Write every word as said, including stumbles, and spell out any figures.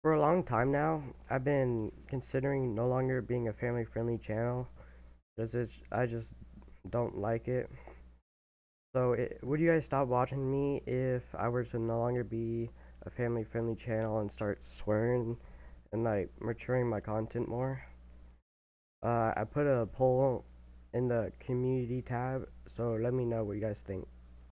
For a long time now, I've been considering no longer being a family friendly channel because it's, I just don't like it. So, it, would you guys stop watching me if I were to no longer be a family friendly channel and start swearing and like maturing my content more? Uh, I put a poll in the community tab, so let me know what you guys think.